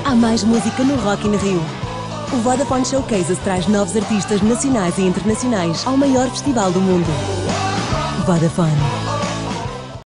Há mais música no Rock in Rio. O Vodafone Showcase traz novos artistas nacionais e internacionais ao maior festival do mundo. Vodafone.